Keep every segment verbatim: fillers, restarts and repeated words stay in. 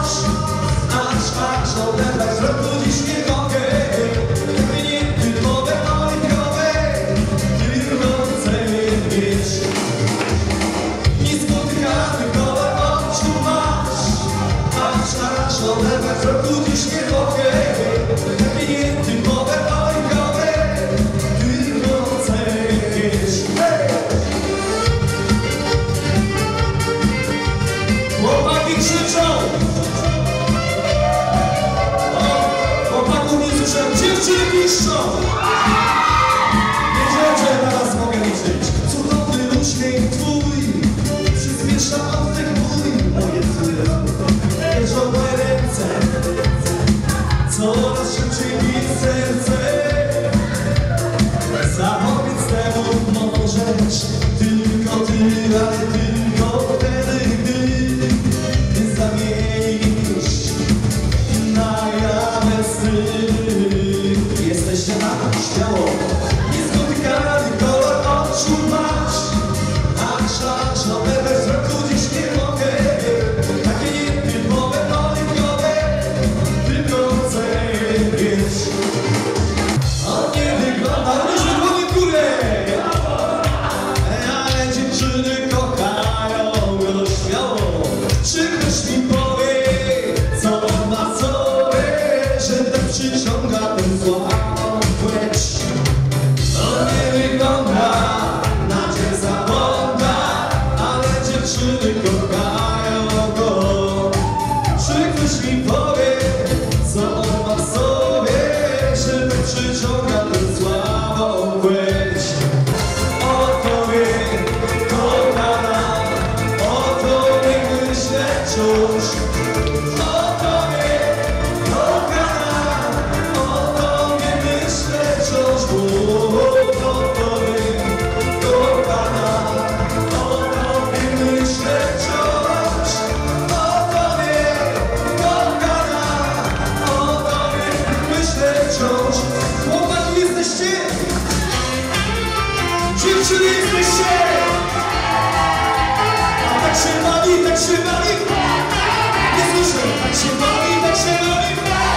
masz, aż, aż odebrać z roku dziś nie mogę. Nie typowe oliwiowe, tylko chcę je mieć. Niespotykany kolor oczu masz, aż, aż odebrać z roku dziś nie mogę. Nie typowe oliwiowe, tylko chcę je mieć. Chłopaki krzyczą! O, chłopaków nie słyszę, dziewczyny piszczą! Wiedziałem, że na was mogę liczyć. Cudowny uśmiech twój przyspiesza oddech mój. Moje tyle, leżą moje ręce, coraz szybciej bije serce. Zapowiedz temu możesz tylko ty, ale tylko wtedy, gdy zamienisz na jawe sny. Jesteście na śmiało, niespotykany kolor oczu masz, aż, aż odebrać z roku dziś nie mogę. Takie nietypowe, oliwiowe, tylko chcę je mieć. On nie wygląda, różne dłonie w górę, ale dziewczyny kochają go śmiało. Czy ktoś mi powie, co on ma w sobie, że tak przyciąga ten słabą płeć? On nie wygląda na dziewzabąda, ale dziewczyny kochają go. Czy ktoś mi powie, co on ma w sobie, że tak przyciąga ten słabą płeć? Oto wie, kochana, oto nie myślę wciąż. Oto wie, kochana, oto nie myślę wciąż. Oto wie, kochana, oto nie myślę wciąż. Oto wie, kochana, oto nie myślę wciąż. Chłopaki jesteście? Dziewczyny jesteście? A tak się bawi, tak się bawi. Nie słyszę, tak się bawi, tak się bawi.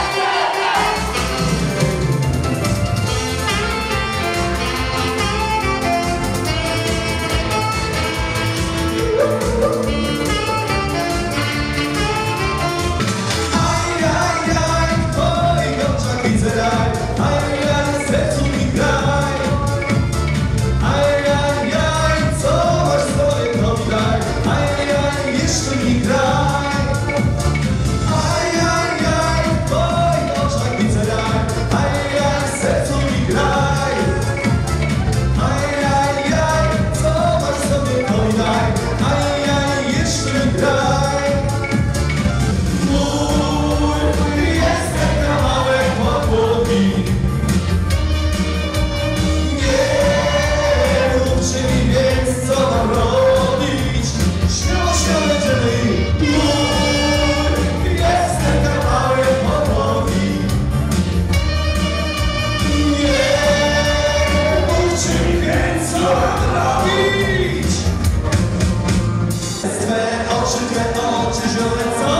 Aj, aj, aj, w twoich oczach widzę raj. Aj, aj, w sercu mi graj. Aj, aj, aj, co masz w sobie, to mi daj. Aj, aj, jeszcze mi graj. Aj, aj, aj, w twoich oczach widzę raj. Aj, aj, w sercu mi graj. Aj, aj, aj, co masz w sobie, to mi daj. Aj, aj, jeszcze mi graj. Mój jest ten kawałek podłogi. Nie mówcie mi więc, co mam robić. Śmiało, śmiało będziemy. Mój jest ten kawałek podłogi. Nie mówcie mi więc, co mam robić. Twe oczy, twe oczy, zielone, co?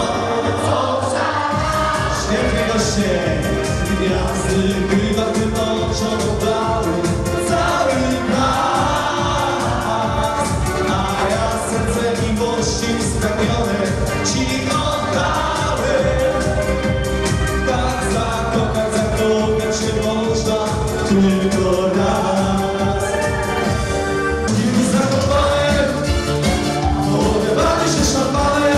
Świetnie goście, gwiazdy chyba w tym oczom oddały cały blask. A ja serce miłości spragnione ci oddałem. Tak zakochać, zakochać się można tylko raz. Kilku zakopanem, odebrali się szampanem.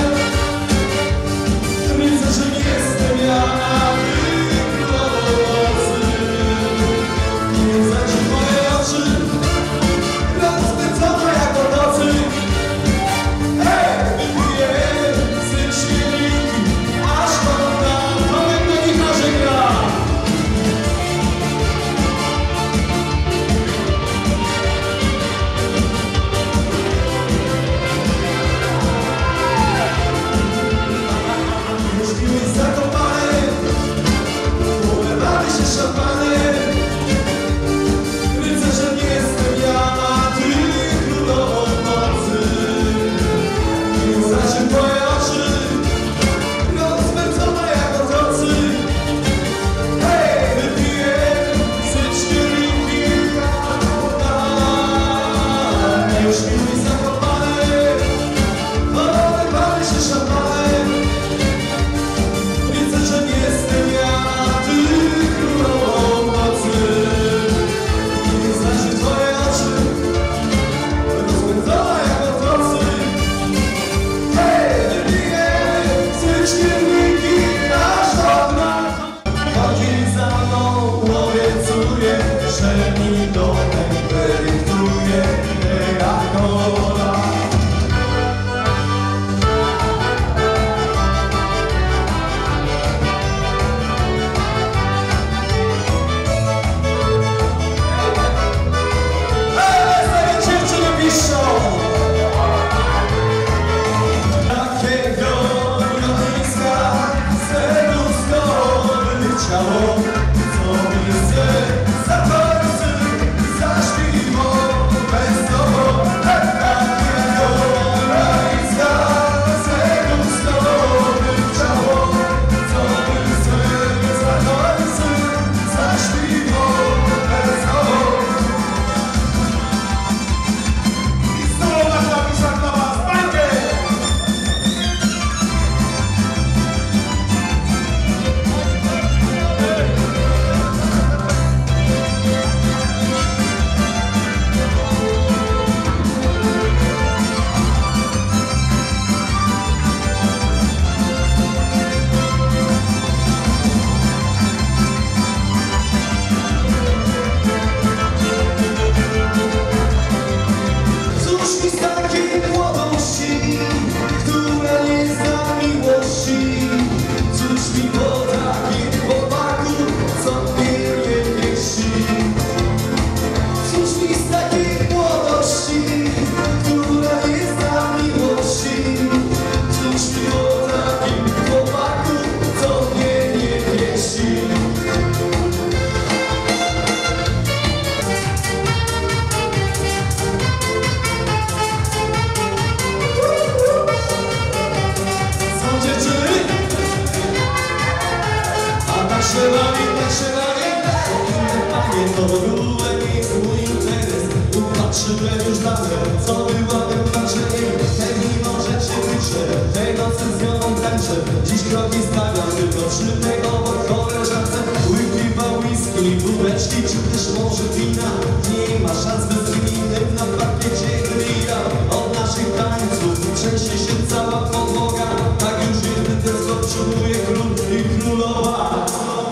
szybem już dane, co była tym znaczeniem. Hej, mimo że cię liczę, tej nocy z nią tańczę. Dziś kroki stawiam tylko przy tego koleżance. Łyk piwa, whisky, bubeczki czy też może wina. Nie ma szans bez winy na parkiecie grilla. Od naszych tańców trzęsie się cała podłoga. Tak już jedny ten skok przoduje król i królowa.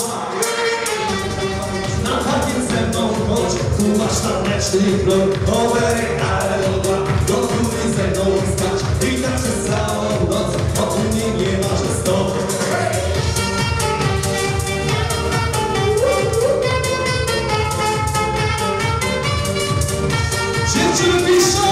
Na parkiet ze mną chodź, tu masz taneczny krok. Overek, ale dobra, do góry ze mną stać. I tak przez całą noc, o mnie nie ma, że stop. Dziewczyny piszą!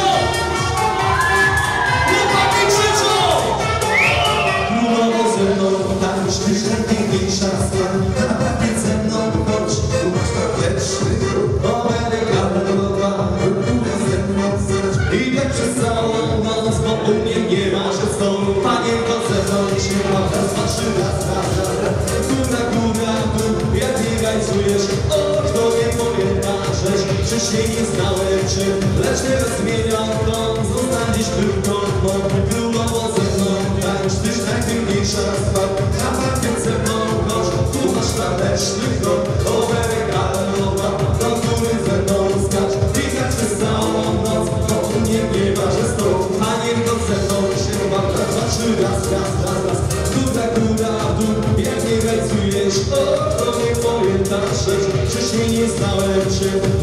Chłopaki krzyczą! Królowo ze mną tańcz, tyś najpiękniejsza stan. Na parkiet ze mną chodź, tu masz taneczny krok. Amerykana dobra, góry ze mną stać. I tak przez całą noc, bo u mnie nie ma, że stop. Panienko ze mną się ma, raz, dwa, trzy, raz, raz, raz, raz. Góra, góra, dół, jak nie gańcujesz, o, kto nie pamięta rzecz, że się nie znałem cię, lecz nie zmieniał ton, zostań dziś tylko mną. Królowo ze mną tańcz, tyś najpiękniejsza start. Na parkiet ze mną chodź, tu masz taneczny krok. Overek, ale dobra, do góry ze mną skacz. I tak przez całą noc, bo u mnie nie ma, że stop. Panienko ze mną się ma, raz, dwa, trzy, raz, raz, raz, raz. Góra, góra, dół, jak nie gańcujesz, o, to nie pamiętasz rzecz, wcześniej nie znałem cię,